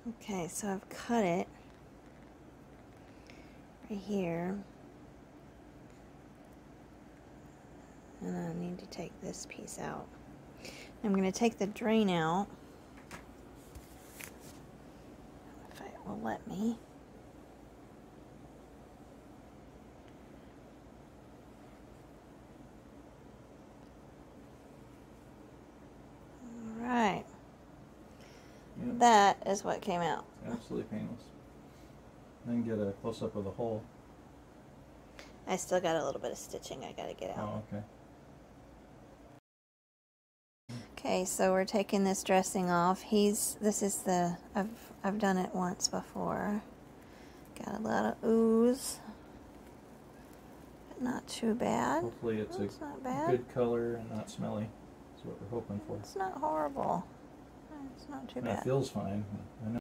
Okay, so I've cut it right here. And I need to take this piece out. I'm going to take the drain out, if it will let me. All right. Yep. That is what came out. Absolutely painless. Then get a close-up of the hole. I still got a little bit of stitching I got to get out. Oh, okay. Okay, so we're taking this dressing off. I've done it once before. Got a lot of ooze, but not too bad. Hopefully it's not bad. good color and not smelly. That's what we're hoping for. It's not horrible. It's not too bad. It feels fine. I know